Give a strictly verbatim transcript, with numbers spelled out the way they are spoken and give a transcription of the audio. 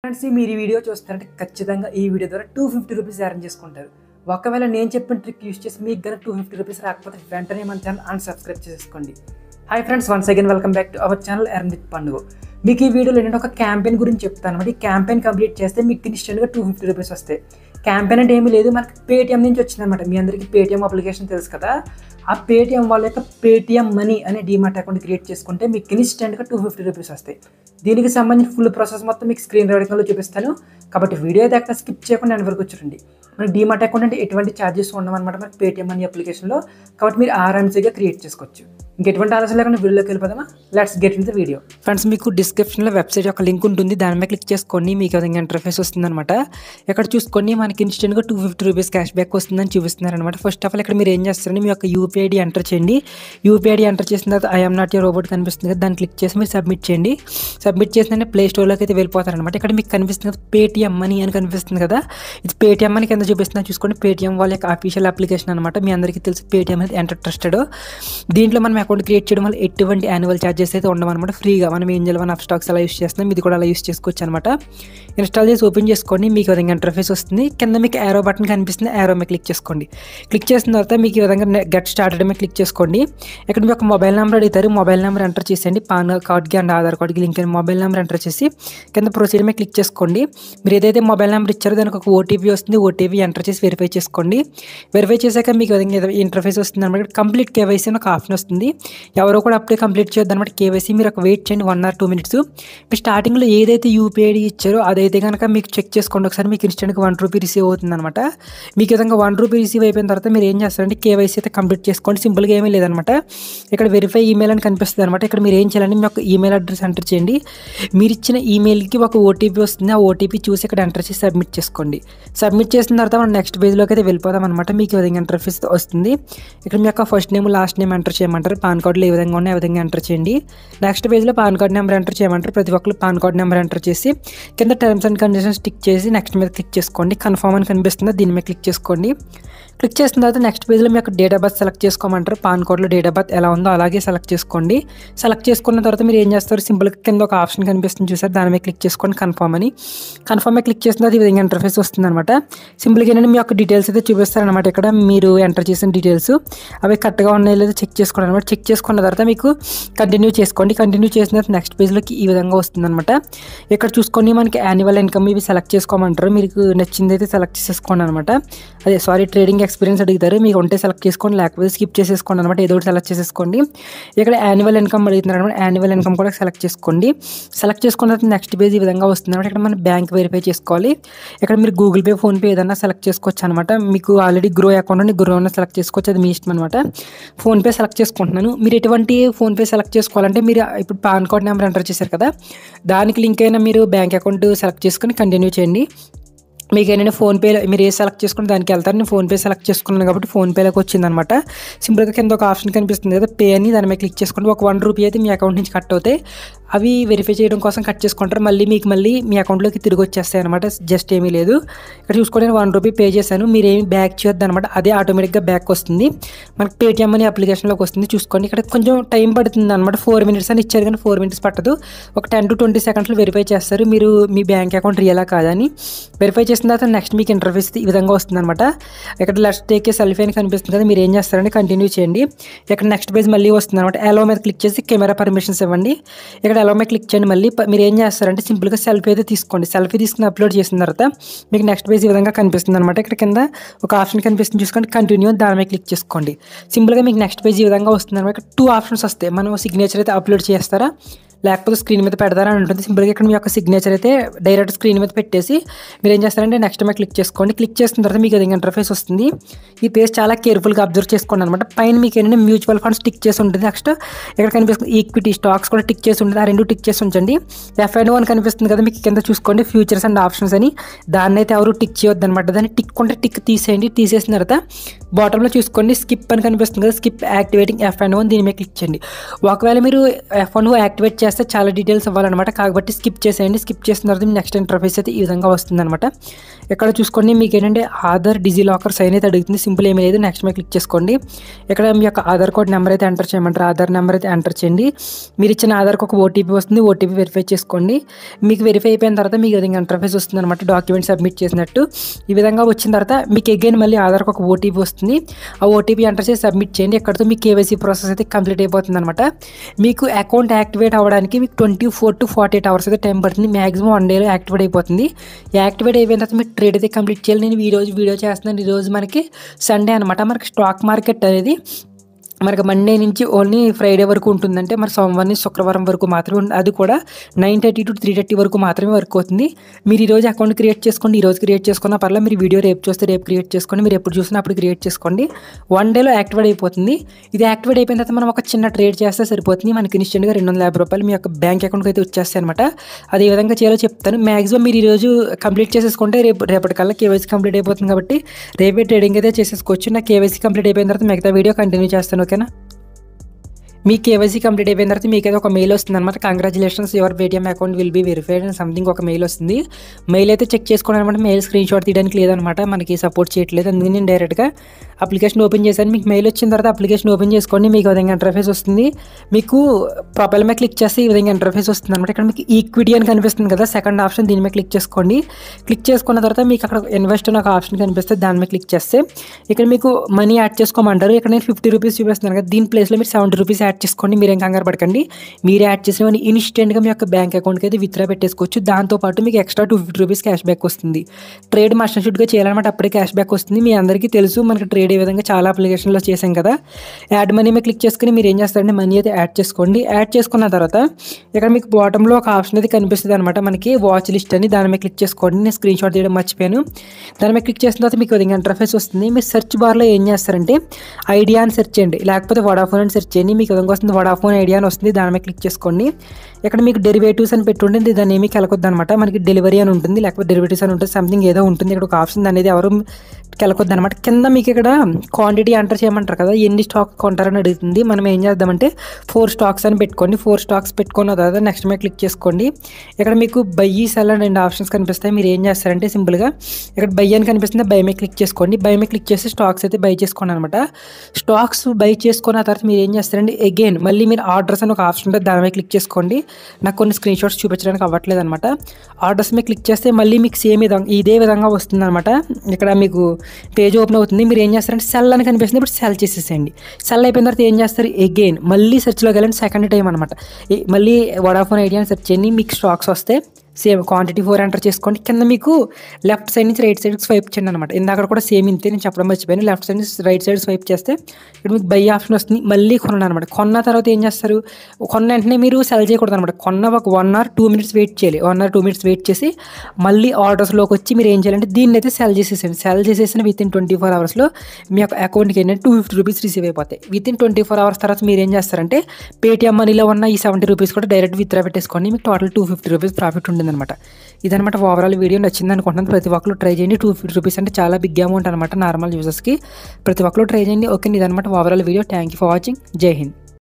Friends మీరు ఈ video చూస్తారంటే ఖచ్చితంగా ఈ వీడియో ద్వారా టూ ఫిఫ్టీ రూపీస్ అరేంజ్ చేసుకుంటారు. ఒకవేళ నేను చెప్పిన ట్రిక్ యూస్ చేసి మీకు గన టూ ఫిఫ్టీ రూపీస్ రాకపోతే వెంటనే మన ఛానల్ అన్సబ్స్క్రైబ్ చేసుకోండి. Hi friends, once again welcome back to our channel earn with Panduga. మీకు ఈ వీడియోలో ఏంటంటే ఒక క్యాంపెయిన్ గురించి చెప్తాను అనమాట. ఈ క్యాంపెయిన్ కంప్లీట్ చేస్తే మీకు ఇన్స్టెంట్గా టూ ఫిఫ్టీ రూపీస్ వస్తాయి. క్యాంపెయిన్ అంటే ఏమీ లేదు, మనకి పేటిఎం నుంచి వచ్చిందనమాట. మీ అందరికీ పేటిఎం అప్లికేషన్ తెలుసు కదా. ఆ పేటిఎం వాళ్ళ యొక్క పేటిఎం మనీ అనే డీమార్ట్ అకౌంట్ క్రియేట్ చేసుకుంటే మీకు ఇన్స్టెంట్గా టూ ఫిఫ్టీ రూపీస్ వస్తాయి. దీనికి సంబంధించిన ఫుల్ ప్రాసెస్ మొత్తం మీకు స్క్రీన్ రికార్డింగ్లో చూపిస్తాను. కాబట్టి వీడియో అయితే అక్కడ స్కిప్ చేయకుండా ఎండ్ వరకు చూడండి. మనకి డీమార్ట్ అకౌంట్ అంటే ఎటువంటి ఛార్జెస్ ఉండవన్నమాట మనకి పేటిఎం మనీ అప్లికేషన్లో. కాబట్టి మీరు ఆరామ్సీగా క్రియేట్ చేసుకోవచ్చు. ఇంకెటువంటి ఆలోచన లేకుండా వీడియోలోకి వెళ్ళిపోదామా? Let's get in the video. Friends, మీకు డిస్క్రిప్షన్లో వెబ్సైట్ యొక్క లింక్ ఉంటుంది, దాని మీద క్లిక్ చేసుకోండి. మీకు విధంగా ఇంటర్ఫేస్ వస్తుందన్నమాట. ఇక్కడ చూసుకోండి, మనకి ఇన్స్టెంట్గా two fifty rupees cash back వస్తుందని చూపిస్తున్నారనమాట. ఫస్ట్ ఆఫ్ ఆల్ ఇక్కడ మీరు ఏం చేస్తారంటే మీ యొక్క యూపీఐ ఐడి ఎంటర్ చేయండి. యూపీఐ ఐడి ఎంటర్ చేసిన తర్వాత ఐఎమ్ నాట్ యువర్ రోబోట్ కనిపిస్తుంది కదా, దాన్ని క్లిక్ చేసి మీరు సబ్మిట్ చేయండి. సబ్మిట్ చేసిన ప్లే స్టోర్లోకి అయితే వెళ్ళిపోతారనమాట. ఇక్కడ మీకు కనిపిస్తుంది కదా పేటిఎం మనీ అని కనిపిస్తుంది కదా, ఇది పేటిఎం మనీ కింద చూపిస్తున్నా చూసుకోండి. పేటిఎం వాళ్ళ యొక్క అఫీషియల్ అప్లికేషన్ అనమాట. మీ అందరికీ తెలుసు పేటిఎం అనేది ఎంటర్ ట్రస్టెడ్. దీంట్లో మనం అకౌంట్ క్రియేట్ చేయడం వల్ల ఎటువంటి యాన్యువల్ ఛార్జెస్ అయితే ఉండవన్నమాట. ఫ్రీగా మనం ఏం చేయాలి, అప్ స్టాక్స్ అలా యూస్ చేస్తున్నాం, ఇది కూడా అలా యూస్ చేసుకోవచ్చు అనమాట. ఇన్స్టాల్ చేసి ఓపెన్ చేసుకోండి. మీకు విధంగా ఇంటర్ఫేస్ వస్తుంది. కింద మీకు యారో బటన్ కనిపిస్తుంది, యారో మీద క్లిక్ చేసుకోండి. క్లిక్ చేసిన తర్వాత మీకు ఈ విధంగా గెట్ స్టార్టెడ్ మీద క్లిక్ చేసుకోండి. ఇక్కడ మీకు ఒక మొబైల్ నెంబర్ అడుగుతారు, మొబైల్ నెంబర్ ఎంటర్ చేసేయండి. పాన్ కార్డ్కి అండ్ ఆధార్ కార్డ్కి లింక్ అయిన మొబైల్ నెంబర్ ఎంటర్ చేసి కింద ప్రొసీడ్ మీద క్లిక్ చేసుకోండి. మీరు ఏదైతే మొబైల్ నెంబర్ ఇచ్చారో దానికి ఒక ఓటీపీ వస్తుంది, ఓటీపీ ఎంటర్ చేసి వెరిఫై చేసుకోండి. వెరిఫై చేశాక మీకు విధంగా ఇంటర్ఫేస్ వస్తుంది అనమాట. కంప్లీట్ కేవైసీ అని ఒక ఆప్షన్ వస్తుంది. ఎవరో కూడా అప్పుడే కంప్లీట్ చేయొద్దు అనమాట కేవైసీ. మీరు ఒక వెయిట్ చేయండి వన్ ఆర్ టూ మినిట్స్. మీరు స్టార్టింగ్లో ఏదైతే యూపీఐ ఐడి ఇచ్చారో అదైతే కనుక మీకు చెక్ చేసుకోండి ఒకసారి. మీకు ఇన్స్టెంట్గా వన్ రూపీ రిసీవ్ అవుతుంది అనమాట. మీకు విధంగా వన్ రూపీ రిసీవ్ అయిపోయిన తర్వాత మీరు ఏం చేస్తారంటే కేవైసీ అయితే కంప్లీట్ చేసుకోండి. సింపుల్గా ఏమీ లేదనమాట. ఇక్కడ వెరిఫై ఈమెయిల్ అని కనిపిస్తుంది అనమాట. ఇక్కడ మీరు ఏం చేయాలంటే మీ యొక్క ఈమెయిల్ అడ్రస్ ఎంటర్ చేయండి. మీరు ఇచ్చిన ఈమెయిల్కి ఒక ఓటీపీ వస్తుంది, ఆ ఓటీపీ చూసి ఇక్కడ ఎంటర్ చేసి సబ్మిట్ చేసుకోండి. సబ్మిట్ చేసిన తర్వాత మనం నెక్స్ట్ పేజ్లోకి అయితే వెళ్ళిపోదాం అనమాట. మీకు ఈ విధంగా ఇంటర్ఫేస్ వస్తుంది. ఇక్కడ మీ యొక్క first name last name enter చేయమంటారు. పాన్ కార్డులో ఏ విధంగా ఉన్నాయి ఆ విధంగా ఎంటర్ చేయండి. నెక్స్ట్ పేజ్లో పాన్ కార్డ్ నెంబర్ ఎంటర్ చేయమంటారు. ప్రతి ఒక్కరు పాన్ కార్డ్ నెంబర్ ఎంటర్ చేసి కింద టర్మ్స్ అండ్ కండిషన్స్ టిక్ చేసి నెక్స్ట్ మీద క్లిక్ చేసుకోండి. కన్ఫర్మ్ అని కనిపిస్తుంది, దీని మీద క్లిక్ చేసుకోండి. క్లిక్ చేసిన తర్వాత నెక్స్ట్ పేజ్లో మీ యొక్క డేట్ ఆఫ్ బర్త్ సెలెక్ట్ చేసుకోమంటారు. పాన్ కార్డ్లో డేట్ ఆఫ్ బర్త్ ఎలా ఉందో అలాగే సెలెక్ట్ చేసుకోండి. సెలెక్ట్ చేసుకున్న తర్వాత మీరు ఏం చేస్తారు, సింపుల్గా కింద ఒక ఆప్షన్ కనిపిస్తుంది చూసారు, దాని మీద క్లిక్ చేసుకోండి కన్ఫర్మ్ అని. కన్ఫర్మ్ మీద క్లిక్ చేసిన తర్వాత ఈ విధంగా ఇంటర్ఫేస్ వస్తుంది అనమాట. సింపుల్గా ఏంటంటే మీ యొక్క డీటెయిల్స్ అయితే చూపిస్తారనమాట. ఇక్కడ మీరు ఎంటర్ చేసిన డీటెయిల్స్ అవి కరెక్ట్గా ఉన్నాయో లేదో చెక్ చేసుకోండి అనమాట. చెక్ చేసుకున్న తర్వాత మీకు కంటిన్యూ చేసుకోండి. కంటిన్యూ చేసిన తర్వాత నెక్స్ట్ పేజ్లోకి ఈ విధంగా వస్తుంది అనమాట. ఇక్కడ చూసుకొని మనకి యాన్యువల్ ఇన్కమ్ ఇవి సెలెక్ట్ చేసుకోమంటారు. మీకు నచ్చింది అయితే సెలెక్ట్ చేసేసుకోండి అనమాట. అదే సారీ ట్రేడింగ్ ఎక్స్పీరియన్స్ అడుగుతారు, మీకు ఉంటే సెలెక్ట్ చేసుకోండి, లేకపోతే స్కిప్ చేసేసుకోండి అనమాట. ఏదో ఒకటి సెలెక్ట్ చేసేసుకోండి. ఇక్కడ యాన్యువల్ ఇన్కమ్ అడుగుతున్నారు అనమాట. యాన్యువల్ ఇన్కమ్ కూడా సెలెక్ట్ చేసుకోండి. సెలెక్ట్ చేసుకున్న తర్వాత నెక్స్ట్ పేజ్ ఈ విధంగా వస్తుంది అనమాట. ఇక్కడ మనం బ్యాంక్ వెరిఫై చేసుకోవాలి. ఇక్కడ మీరు గూగుల్ పే, ఫోన్పే ఏదైనా సెలెక్ట్ చేసుకోవచ్చు అనమాట. మీకు ఆల్రెడీ గ్రో అకౌంట్ అని గ్రో అన్న సెలెక్ట్ చేసుకోవచ్చు, అది మీ ఇష్టం అనమాట. ఫోన్పే సెలెక్ట్ చేసుకుంటున్నాను. మీరు ఎటువంటి ఫోన్పే సెలెక్ట్ చేసుకోవాలంటే మీరు ఇప్పుడు పాన్ కార్డ్ నెంబర్ ఎంటర్ చేశారు కదా, దానికి లింక్ అయినా మీరు బ్యాంక్ అకౌంట్ సెలెక్ట్ చేసుకొని కంటిన్యూ చేయండి. మీకు ఏంటంటే ఫోన్పే మీరు ఏ సెలెక్ట్ చేసుకుని దానికి వెళ్తారు. నేను ఫోన్పే సెలెక్ట్ చేసుకున్నాను కాబట్టి ఫోన్పేలోకి వచ్చిందనమాట. సింపుల్గా కింద ఒక ఆప్షన్ కనిపిస్తుంది కదా పే అని, దాని మీద క్లిక్ చేసుకోండి. ఒక వన్ రూపీ అయితే మీ అకౌంట్ నుంచి కట్ అవుతాయి. అవి వెరిఫై చేయడం కోసం కట్ చేసుకుంటారు. మళ్ళీ మీకు మళ్ళీ మీ అకౌంట్లోకి తిరిగి వచ్చేస్తాయి అనమాట. జస్ట్ ఏమీ లేదు. ఇక్కడ చూసుకోండి, నేను వన్ రూపీ పే చేశాను. మీరు ఏమి బ్యాక్ చేయొద్దు అనమాట, అదే ఆటోమేటిక్గా బ్యాక్ వస్తుంది. మనకి పేటిఎం అనే అప్లికేషన్లోకి వస్తుంది. చూసుకోండి, ఇక్కడ కొంచెం టైం పడుతుంది అనమాట. ఫోర్ మినిట్స్ అని ఇచ్చారు కానీ ఫోర్ మినిట్స్ పట్టదు. ఒక టెన్ టు ట్వంటీ సెకండ్స్లో వెరిఫై చేస్తారు మీరు మీ బ్యాంక్ అకౌంట్ రియలా కాదని. వెరిఫై చేసిన తర్వాత నెక్స్ట్ మీకు ఇంటర్ఫేస్ ఈ విధంగా వస్తుంది అనమాట. ఇక్కడ లెట్స్ టేక్ ఏ సెల్ఫీ అని కనిపిస్తుంది కదా, మీరు ఏం చేస్తారంటే కంటిన్యూ చేయండి. ఇక్కడ నెక్స్ట్ పేజ్ మళ్ళీ వస్తుంది అనమాట. అలో మీద క్లిక్ చేసి కెమెరా పర్మిషన్స్ ఇవ్వండి. ఇక్కడ అలో మీద క్లిక్ చేయండి. మళ్ళీ మీరు ఏం చేస్తారంటే సింపుల్గా సెల్ఫీ అయితే తీసుకోండి. సెల్ఫీ తీసుకుని అప్లోడ్ చేసిన తర్వాత మీకు నెక్స్ట్ పేజ్ ఈ విధంగా కనిపిస్తుంది అనమాట. ఇక్కడ కింద ఒక ఆప్షన్ కనిపిస్తుంది చూసుకోండి, కంటిన్యూ, దాని మీద క్లిక్ చేసుకోండి. సింపుల్గా మీకు నెక్స్ట్ పేజ్ ఈ విధంగా వస్తుంది అనమాట. ఇక్కడ టూ ఆప్షన్స్ వస్తాయి. మనం సిగ్నేచర్ అయితే అప్లోడ్ చేస్తారా లేకపోతే స్క్రీన్ మీద పెడతారా అని ఉంటుంది. సింపుల్గా ఇక్కడ మీ యొక్క సిగ్నేచర్ అయితే డైరెక్ట్ స్క్రీన్ మీద పెట్టేసి మీరు ఏం చేస్తారంటే నెక్స్ట్ మీద క్లిక్ చేసుకోండి. క్లిక్ చేసిన తర్వాత మీకు అది ఇంటర్ఫేస్ వస్తుంది. ఈ పేజ్ చాలా కేర్ఫుల్గా అబ్జర్వ్ చేసుకోండి అనమాట. పైన మీకు ఏంటంటే మ్యూచువల్ ఫండ్స్ టిక్ చేసి ఉంటుంది. నెక్స్ట్ ఇక్కడ కనిపిస్తుంది ఈక్విటీ స్టాక్స్ కూడా టిక్ చేసి ఉంటుంది. ఆ రెండు టిక్ చేసి ఉంచండి. ఎఫ్ అండ్ వన్ కనిపిస్తుంది కదా మీకు కింద చూసుకోండి, ఫ్యూచర్స్ అండ్ ఆప్షన్స్ అని. దాన్ని అయితే ఎవరు టిక్ చేయొద్దు అనమాట. దాన్ని టిక్ ఉంటే టిక్ తీసేయండి. తీసేసిన తర్వాత బాటంలో చూసుకోండి స్కిప్ అని కనిపిస్తుంది కదా, skip activating F and one, దీని మీద క్లిక్ చేయండి. ఒకవేళ మీరు ఎఫ్ అండ్ వన్ యాక్టివేట్ చేస్తే చాలా డీటెయిల్స్ ఇవ్వాలన్నమాట. కాబట్టి స్కిప్ చేసేయండి. స్కిప్ చేసిన తర్వాత నెక్స్ట్ ఇంటర్ఫేస్ అయితే ఈ విధంగా వస్తుంది అనమాట. ఇక్కడ చూసుకోండి మీకు ఏంటంటే ఆధార్ డిజీ లాకర్ సైన్ అయితే అడుగుతుంది. సింపుల్ ఏమీ లేదు, నెక్స్ట్ మీద క్లిక్ చేసుకోండి. ఇక్కడ మీ యొక్క ఆధార్ కార్డ్ నెంబర్ అయితే ఎంటర్ చేయమంటారు. ఆధార్ నెంబర్ అయితే ఎంటర్ చేయండి. మీరు ఇచ్చిన ఆధార్కి ఒక ఓటీపీ ఓటీపీ వస్తుంది, ఓటీపీ వెరిఫై చేసుకోండి. మీకు వెరిఫై అయిపోయిన తర్వాత మీకు విధంగా ఇంటర్ఫేస్ వస్తుంది అనమాట, డాక్యుమెంట్ సబ్మిట్ చేసినట్టు. ఈ విధంగా వచ్చిన తర్వాత మీకు అగైన్ మళ్ళీ ఆధార్కి ఒక ఓటీపీ వస్తుంది. ఆ ఓటీపీ ఎంటర్ చేసి సబ్మిట్ చేయండి. ఎక్కడితో మీ కేవైసీ ప్రాసెస్ అయితే కంప్లీట్ అయిపోతుంది అనమాట. మీకు అకౌంట్ యాక్టివేట్ అవ్వడానికి మీకు twenty four to forty eight hours అయితే టైం పడుతుంది. మ్యాక్సిమం వన్ డేలో యాక్టివేట్ అయిపోతుంది. యాక్టివేట్ అయిపోయిన తర్వాత మీరు ట్రేడ్ అయితే కంప్లీట్ చేయాలి. నేను ఈ రోజు వీడియో చేస్తున్నాను. ఈరోజు మనకి సండే అనమాట. మనకి స్టాక్ మార్కెట్ అనేది మనకి మండే నుంచి ఓన్లీ ఫ్రైడే వరకు ఉంటుందంటే మరి సోమవారం నుంచి శుక్రవారం వరకు మాత్రమే, అది కూడా nine thirty to three thirty వరకు మాత్రమే వర్క్ అవుతుంది. మీరు ఈరోజు అకౌంట్ క్రియేట్ చేసుకోండి, ఈరోజు క్రియేట్ చేసుకున్న పర్లేదు. మీరు వీడియో రేపు చూస్తే రేపు క్రియేట్ చేసుకోండి, మీరు ఎప్పుడు చూసినా అప్పుడు క్రియేట్ చేసుకోండి. వన్ డేలో యాక్టివేట్ అయిపోతుంది. ఇది యాక్టివేట్ అయిపోయిన తర్వాత మనం ఒక చిన్న ట్రేడ్ చేస్తే సరిపోతుంది. మనకి ఇన్స్టెంట్గా రెండు వందల యాభై రూపాయలు మీ యొక్క బ్యాంక్ అకౌంట్కి అయితే వచ్చేస్తాయి అనమాట. అది ఏ విధంగా చేయాలో చెప్తాను. మ్యాక్సిమం మీరు ఈరోజు కంప్లీట్ చేసేసుకుంటే రేపు రేపటికల్లా కేవైసీ కంప్లీట్ అయిపోతుంది కాబట్టి రేపే ట్రేడింగ్ అయితే చేసేసుకోవచ్చు. నా కేవైసీ కంప్లీట్ అయిపోయిన తర్వాత మిగతా వీడియో కంటిన్యూ చేస్తాను, ఓకేనా. మీ కేవైసీ కంప్లీట్ అయిపోయిన తర్వాత మీకు అయితే ఒక మెయిల్ వస్తుంది అనమాట. Congratulations, your Paytm account will be verified and something ఒక మెయిల్ వస్తుంది. మెయిల్ అయితే చెక్ చేసుకోండి అనమాట. మెయిల్ స్క్రీన్ షాట్ తీయడానికి లేదనమాట, మనకి సపోర్ట్ చేయట్లేదు. అందుకని నేను డైరెక్ట్గా అప్లికేషన్ ఓపెన్ చేశాను. మీకు మెయిల్ వచ్చిన తర్వాత అప్లికేషన్ ఓపెన్ చేసుకోండి. మీకు విధంగా ఇంటర్ఫేస్ వస్తుంది. మీకు ప్రొఫైల్ మీద క్లిక్ చేస్తే ఈ విధంగా ఇంటర్ఫేస్ వస్తుంది అనమాట. ఇక్కడ మీకు ఈక్విటీ అని కనిపిస్తుంది కదా, సెకండ్ ఆప్షన్, దీని మీద క్లిక్ చేసుకోండి. క్లిక్ చేసుకున్న తర్వాత మీకు అక్కడ ఇన్వెస్ట్ అని ఒక ఆప్షన్ కనిపిస్తుంది, దాని మీద క్లిక్ చేస్తే ఇక్కడ మీకు మనీ యాడ్ చేసుకోమంటారు. ఇక్కడ నేను ఫిఫ్టీ రూపీస్ చూపిస్తున్నాను కదా, దీని ప్లేస్లో మీరు సెవెంటీ రూపీస్ యాడ్ చేసుకోండి. మీరేం కంగారు పడకండి. మీరు యాడ్ చేసిన ఇన్స్టెంట్గా మీ యొక్క బ్యాంక్ అకౌంట్కి అయితే విత్డ్రా పెట్టేసుకోవచ్చు. దాంతోపాటు మీకు extra two fifty rupees cash back వస్తుంది. ట్రేడ్ మస్ట్ షుడ్గా చేయాలన్నమాట, అప్పుడే క్యాష్ బ్యాక్ వస్తుంది. మీ అందరికీ తెలుసు మనకి ట్రేడ్ ఏ విధంగా చాలా అప్లికేషన్లో చేసాం కదా. యాడ్ మనీ మీద క్లిక్ చేసుకుని మీరు ఏం చేస్తారంటే మనీ అయితే యాడ్ చేసుకోండి. యాడ్ చేసుకున్న తర్వాత ఇక్కడ మీకు బాటంలో ఒక ఆప్షన్ అయితే కనిపిస్తుంది అనమాట, మనకి వాచ్ లిస్ట్ అని, దాని మీద క్లిక్ చేసుకోండి. నేను స్క్రీన్ షాట్ తీయడం మర్చిపోయాను. దాని మీద క్లిక్ చేసిన తర్వాత మీకు విధంగా ఇంటర్ఫేస్ వస్తుంది. మీరు సెర్చ్ బార్లో ఏం చేస్తారంటే ఐడియా అని సెర్చ్ చేయండి, లేకపోతే వడాఫోన్ అని సెర్చ్ చేయండి. మీకు విధంగా వస్తుంది వడాఫోన్ ఐడియా అని వస్తుంది, దాని మీద క్లిక్ చేసుకోండి. ఇక్కడ మీకు డెరివేటివ్స్ అని పెట్టి ఉంటుంది, దాన్ని ఏమీ కలకొద్దు అనమాట. మనకి డెలివరీ అని ఉంటుంది, లేకపోతే డెరివేటివ్స్ అని ఉంటుంది, సంథింగ్ ఏదో ఉంటుంది. ఇక్కడ ఒక ఆప్షన్ అనేది ఎవరు కలకొద్దు అనమాట. కింద మీకు ఇక్కడ క్వాంటిటీ ఎంటర్ చేయమంటారు కదా, ఎన్ని స్టాక్ కొంటారని అడుగుతుంది. మనం ఏం చేద్దామంటే ఫోర్ స్టాక్స్ అని పెట్టుకోండి. ఫోర్ స్టాక్స్ పెట్టుకున్న తర్వాత నెక్స్ట్ మీద క్లిక్ చేసుకోండి. ఇక్కడ మీకు బై సెల్ అని రెండు ఆప్షన్స్ కనిపిస్తాయి. మీరు ఏం చేస్తారంటే సింపుల్గా ఇక్కడ బై అని కనిపిస్తుంది, బై మీద క్లిక్ చేసుకోండి. బై మీద క్లిక్ చేసి స్టాక్స్ అయితే బై చేసుకోండి అనమాట. స్టాక్స్ బై చేసుకున్న తర్వాత మీరు ఏం చేస్తారంటే అగైన్ మళ్ళీ మీరు ఆర్డర్స్ అని ఒక ఆప్షన్ ఉంటుంది, దాని మీద క్లిక్ చేసుకోండి. నాకు కొన్ని స్క్రీన్ షాట్స్ చూపించడానికి అవ్వట్లేదు అనమాట. ఆర్డర్స్ మీద క్లిక్ చేస్తే మళ్ళీ మీకు సేమ్ విధంగా ఇదే విధంగా వస్తుంది అనమాట. ఇక్కడ మీకు పేజ్ ఓపెన్ అవుతుంది. మీరు ఏం చేస్తారంటే సెల్ అని కనిపిస్తుంది, ఇప్పుడు సెల్ చేసేసేయండి. సెల్ అయిపోయిన తర్వాత ఏం చేస్తారు అగైన్ మళ్ళీ సెర్చ్లోకి వెళ్ళండి, సెకండ్ టైం అనమాట. మళ్ళీ వడాఫోన్ ఐడియా అని సెర్చ్ చేయండి. మీకు స్టాక్స్ వస్తే సేమ్ క్వాంటిటీ ఫోర్ ఎంటర్ చేసుకోండి. కింద మీకు లెఫ్ట్ సైడ్ నుంచి రైట్ సైడ్కి స్వైప్ చేయండి అనమాట. ఇందాక కూడా సేమ్ ఇంతే, నేను చెప్పడం మర్చిపోయాను. లెఫ్ట్ సైడ్ నుంచి రైట్ సైడ్ స్వైప్ చేస్తే ఇక్కడ మీకు బై ఆప్షన్ వస్తుంది. మళ్ళీ కొనండి అనమాట. కొన్న తర్వాత ఏం చేస్తారు, కొన్న వెంటనే మీరు సెల్ చేయకూడదు అనమాట. కొన్న ఒక one hour two minutes wait చేయాలి. One hour two minutes wait చేసి మళ్ళీ ఆర్డర్స్లోకి వచ్చి మీరు ఏం చేయాలంటే దీన్ని అయితే సెల్ చేసేసండి. సెల్ చేసేసిన విత్ ఇన్ ట్వంటీ ఫోర్ అవర్స్లో మీ యొక్క అకౌంట్కి ఏంటంటే టూ ఫిఫ్టీ రూపీస్ రిసీవ్ అయిపోతాయి. Within twenty four hours తర్వాత మీరు ఏం చేస్తారంటే పేటీఎం మనీలో ఉన్న ఈ సెవెంటీ రూపీస్ కూడా డైరెక్ట్ విత్డ్రా పెట్టేసుకోండి. మీకు total two fifty rupees profit ఉంటుంది అనమాట. ఇదనమాట ఓవరాల్ వీడియో. నచ్చింది అనుకుంటున్నాను. ప్రతి ఒక్కరు ట్రై చేయండి. టూ ఫిఫ్టీ రూపీస్ అంటే చాలా బిగ్ అమౌంట్ అనమాట నార్మల్ యూజర్స్కి. ప్రతి ఒక్కరు ట్రై చేయండి. ఓకే, ఇదనమాట overall video. Thank you for watching. జై హింద్.